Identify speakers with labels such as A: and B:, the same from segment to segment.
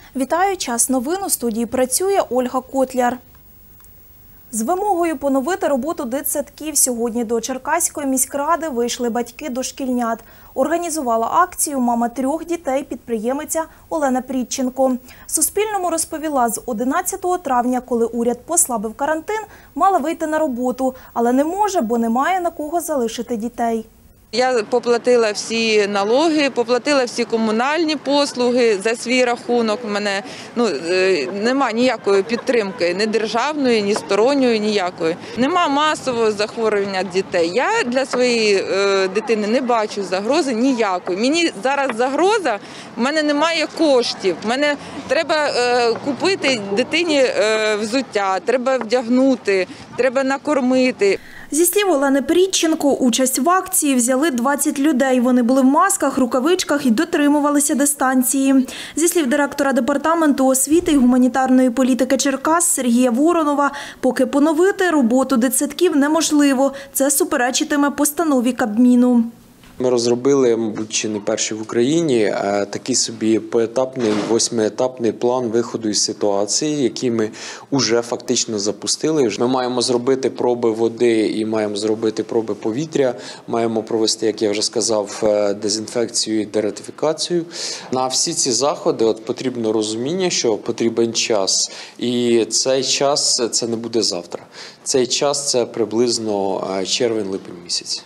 A: Вітаю, час новин. У студії працює Ольга Котляр. З вимогою поновити роботу дитсадків сьогодні до Черкаської міськради вийшли батьки дошкільнят. Організувала акцію мама 3 дітей підприємиця Олена Прідченко. Суспільному розповіла, з 11 травня, коли уряд послабив карантин, мала вийти на роботу, але не може, бо немає на кого залишити дітей.
B: Я поплатила всі налоги, поплатила всі комунальні послуги за свій рахунок. У мене немає ніякої підтримки, ні державної, ні сторонньої, ніякої. Нема масового захворювання дітей. Я для своєї дитини не бачу загрози ніякої. Мені зараз загроза, в мене немає коштів. Мене треба купити дитині взуття, треба вдягнути, треба накормити.
A: Зі слів Олени Прідченко, участь в акції взяли 20 людей. Вони були в масках, рукавичках і дотримувалися дистанції. Зі слів директора департаменту освіти і гуманітарної політики Черкас Сергія Воронова, поки поновити роботу дитсадків неможливо. Це суперечитиме постанові Кабміну.
C: Ми розробили, мабуть, чи не перший в Україні, такий собі поетапний, 8-етапний план виходу із ситуації, який ми вже фактично запустили. Ми маємо зробити проби води і маємо зробити проби повітря, маємо провести, як я вже сказав, дезінфекцію і дератифікацію. На всі ці заходи потрібно розуміння, що потрібен час. І цей час – це не буде завтра. Цей час – це приблизно червень-липень місяць.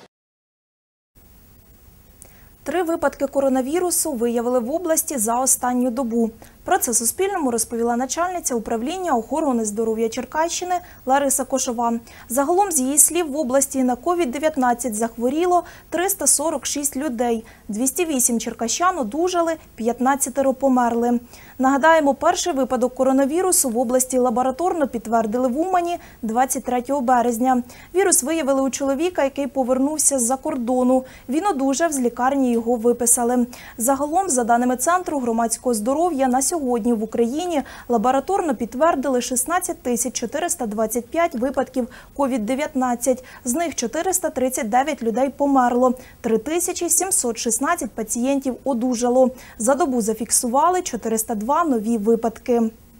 A: 3 випадки коронавірусу виявили в області за останню добу. Про це Суспільному розповіла начальниця управління охорони здоров'я Черкащини Лариса Кошова. Загалом, з її слів, в області на COVID-19 захворіло 346 людей. 208 черкащан одужали, 15 померли. Нагадаємо, перший випадок коронавірусу в області лабораторно підтвердили в Умані 23 березня. Вірус виявили у чоловіка, який повернувся з-за кордону. Він одужав, з лікарні його виписали. Загалом, за даними Центру громадського здоров'я, на сьогодні в Україні лабораторно підтвердили 16 425 випадків COVID-19. З них 439 людей померло, 3716 пацієнтів одужало. За добу зафіксували 402 нові випадки.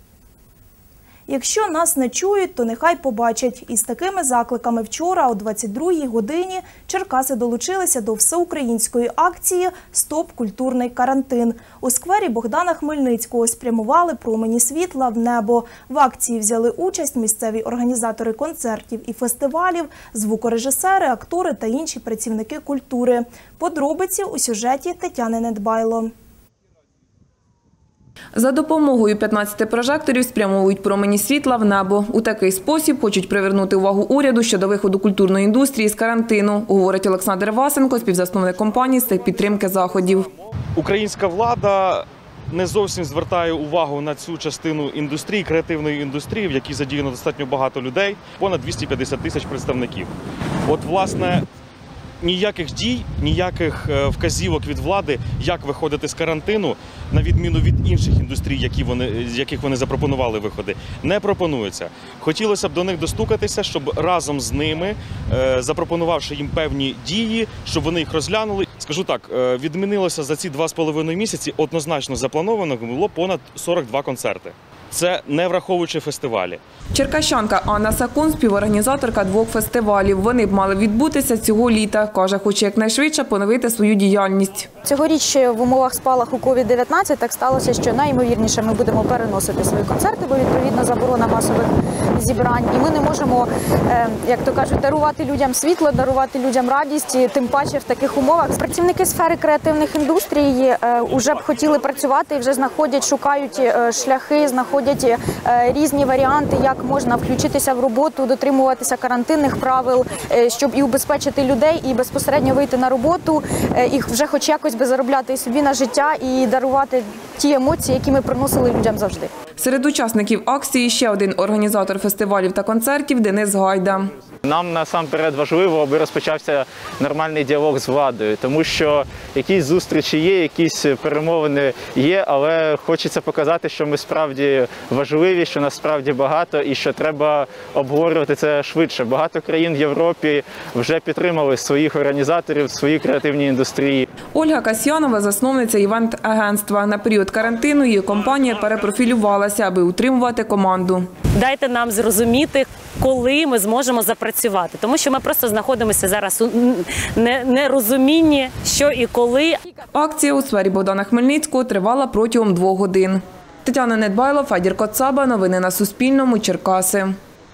A: Якщо нас не чують, то нехай побачать. Із такими закликами вчора о 22-й годині черкаси долучилися до всеукраїнської акції «Стоп культурний карантин». У сквері Богдана Хмельницького спрямували промені світла в небо. В акції взяли участь місцеві організатори концертів і фестивалів, звукорежисери, актори та інші працівники культури. Подробиці у сюжеті Тетяни Недбайло.
D: За допомогою 15 прожекторів спрямовують промені світла в небо. У такий спосіб хочуть привернути увагу уряду щодо виходу культурної індустрії з карантину, говорить Олександр Васенко, співзасновник компанії з підтримки заходів.
E: Українська влада не зовсім звертає увагу на цю частину індустрії, креативної індустрії, в якій задіяно достатньо багато людей, понад 250 тисяч представників. От, власне, ніяких дій, ніяких вказівок від влади, як виходити з карантину, на відміну від інших індустрій, з яких вони запропонували виходи, не пропонується. Хотілося б до них достукатися, щоб разом з ними, запропонувавши їм певні дії, щоб вони їх розглянули. Скажу так, відмінилося за ці 2,5 місяці, однозначно заплановано було понад 42 концерти. Це не враховуючи фестивалі.
D: Черкащанка Анна Сакун – співорганізаторка 2 фестивалів. Вони б мали відбутися цього літа. Каже, хоче якнайшвидше поновити свою діяльність.
F: Цьогоріч в умовах спалаху COVID-19 так сталося, що найімовірніше ми будемо переносити свої концерти, бо відповідно заборона масових зібрань. І ми не можемо, як то кажуть, дарувати людям світло, дарувати людям радість, тим паче в таких умовах. Працівники сфери креативних індустрій вже б хотіли працювати і вже знаходять, шукають шляхи, знаходять різні варіанти, як можна включитися в роботу, дотримуватися карантинних правил, щоб і убезпечити людей, і безпосередньо вийти на роботу, і вже хоч якось би заробляти і собі на життя, і дарувати ті емоції, які ми приносили людям завжди.
D: Серед учасників акції ще один організатор фестивалів та концертів Денис Гайда.
G: Нам насамперед важливо, аби розпочався нормальний діалог з владою, тому що якісь зустрічі є, якісь перемовини є, але хочеться показати, що ми справді важливі, що нас справді багато і що треба обговорювати це швидше. Багато країн в Європі вже підтримали своїх організаторів, свої креативні індустрії.
D: Ольга Касьянова – засновниця івент-агентства. На період карантину її компанія перепрофілювалася, аби утримувати команду.
H: Дайте нам зрозуміти, коли ми зможемо запрацювати. Тому що ми просто знаходимося зараз у нерозумінні, що і коли.
D: Акція у сфері Богдана Хмельницького тривала протягом 2 годин. Тетяна Недбайло, Федір Коцаба. Новини на Суспільному. Черкаси.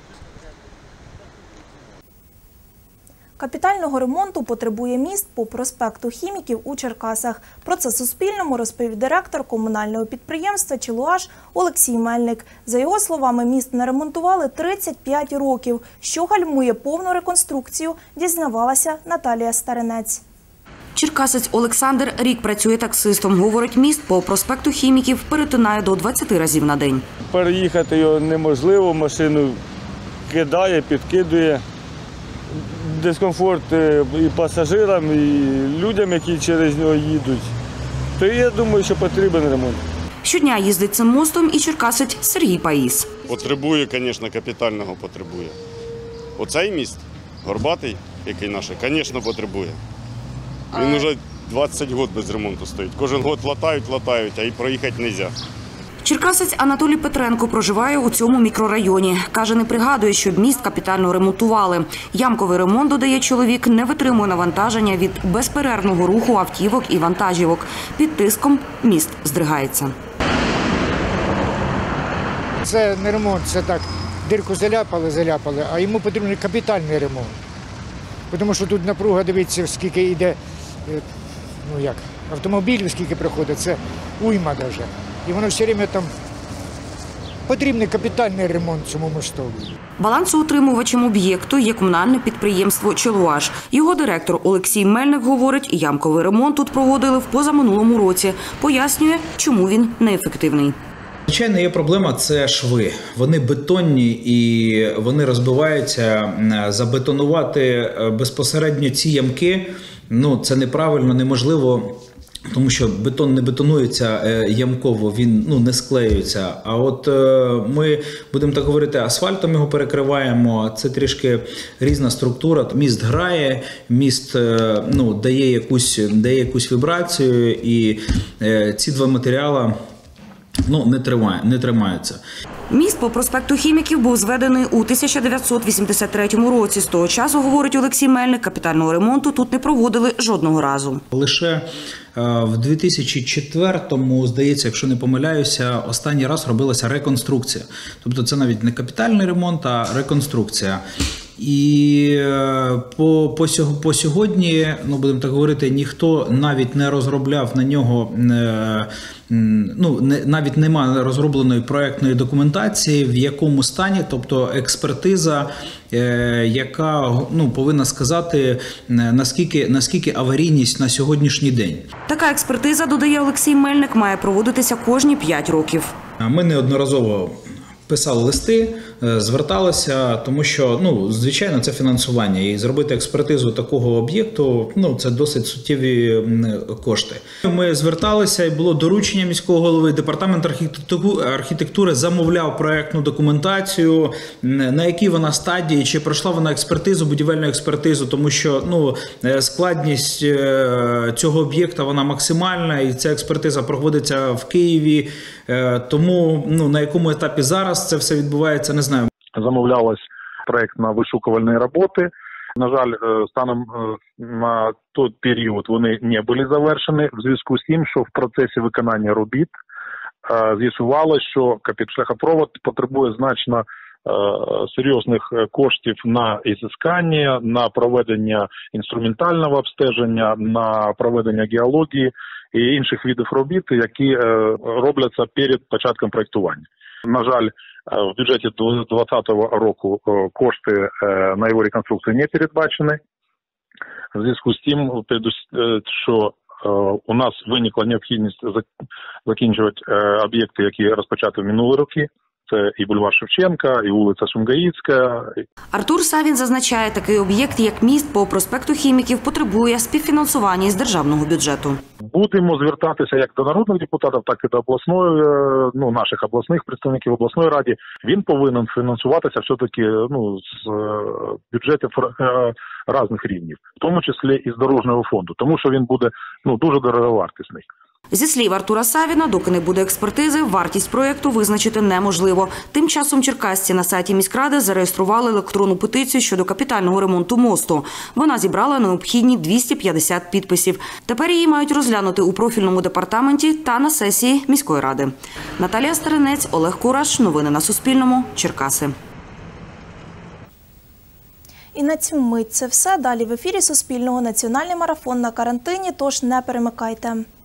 A: Капітального ремонту потребує міст по проспекту Хіміків у Черкасах. Про це Суспільному розповів директор комунального підприємства «Челуаш» Олексій Мельник. За його словами, міст не ремонтували 35 років. Що гальмує повну реконструкцію, дізнавалася Наталія Старинець.
I: Черкасець Олександр рік працює таксистом. Говорить, міст по проспекту Хіміків перетинає до 20 разів на день.
J: Переїхати його неможливо, машину кидає, підкидує. Дискомфорт і пасажирам, і людям, які через нього їдуть. То я думаю, що потрібен ремонт.
I: Щодня їздить цим мостом і черкасець Сергій Паїс.
K: Потребує, звісно, капітального потребує. Оцей міст, горбатий, який наш, звісно, потребує. Він вже 20 років без ремонту стоїть. Кожен рік латають, а і проїхати не можна.
I: Черкасець Анатолій Петренко проживає у цьому мікрорайоні. Каже, не пригадує, щоб міст капітально ремонтували. Ямковий ремонт, додає чоловік, не витримує навантаження від безперервного руху автівок і вантажівок. Під тиском міст здригається.
L: Це не ремонт, це так, дирку заляпали, а йому потрібен капітальний ремонт. Тому що тут напруга, дивіться, скільки йде, автомобілів, скільки приходить, це уйма навіть. І воно все время там потрібний капітальний ремонт цьому мосту.
I: Балансоутримувачем об'єкту є комунальне підприємство «Челуаш». Його директор Олексій Мельник говорить, ямковий ремонт тут проводили в позаминулому році. Пояснює, чому він неефективний.
M: Звичайно, є проблема – це шви. Вони бетонні і вони розбиваються. Забетонувати безпосередньо ці ямки – це неправильно, неможливо. Тому що бетон не бетонується ямково, він не склеюється. А от ми, будемо так говорити, асфальтом його перекриваємо, це трішки різна структура. Міст грає, міст дає якусь вібрацію, і ці два матеріали не тримаються.
I: Міст по проспекту Хіміків був зведений у 1983 році. З того часу, говорить Олексій Мельник, капітального ремонту тут не проводили жодного разу.
M: Лише в 2004-му, здається, якщо не помиляюся, останній раз робилася реконструкція. Тобто це навіть не капітальний ремонт, а реконструкція. І по сьогодні, будемо так говорити, ніхто навіть не розробляв на нього, навіть немає розробленої проєктної документації, в якому стані, тобто експертиза, яка повинна сказати, наскільки аварійність на сьогоднішній день.
I: Така експертиза, додає Олексій Мельник, має проводитися кожні 5 років.
M: Ми неодноразово писали листи, зверталися, тому що, звичайно, це фінансування. І зробити експертизу такого об'єкту, це досить суттєві кошти. Ми зверталися, і було доручення міського голови, департамент архітектури замовляв проєктну документацію, на якій вона стадії, чи пройшла вона експертизу, будівельну експертизу, тому що, складність цього об'єкта, вона максимальна, і ця експертиза проводиться в Києві, тому, на якому етапі зараз це все відбувається, не знаю.
N: Замовлялась проєктно-вишукувальні роботи. На жаль, станом на той період вони не були завершені в зв'язку з тим, що в процесі виконання робіт з'ясувалося, що шляхопровод потребує значно серйозних коштів на ізискання, на проведення інструментального обстеження, на проведення геології і інших видів робіт, які робляться перед початком проєктування. На жаль, в бюджеті 2020 року кошти на його реконструкцію не передбачені. В зв'язку з тим, що у нас виникла необхідність закінчувати об'єкти, які розпочаті в минулі роки. Це і бульвар Шевченка, і вулиця Сумгаїцька.
I: Артур Савін зазначає, такий об'єкт, як міст по проспекту Хіміків, потребує співфінансування із державного бюджету.
N: Будемо звертатися як до народних депутатів, так і до обласної, наших обласних представників обласної ради. Він повинен фінансуватися все-таки з бюджетів різних рівнів, в тому числі і з дорожнього фонду, тому що він буде дуже дороговартісний.
I: Зі слів Артура Савіна, доки не буде експертизи, вартість проєкту визначити неможливо. Тим часом черкасці на сайті міськради зареєстрували електронну петицію щодо капітального ремонту мосту. Вона зібрала необхідні 250 підписів. Тепер її мають розглянути у профільному департаменті та на сесії міської ради. Наталія Старинець, Олег Кураш. Новини на Суспільному. Черкаси.
A: І на цю мить це все. Далі в ефірі Суспільного національний марафон на карантині, тож не перемикайте.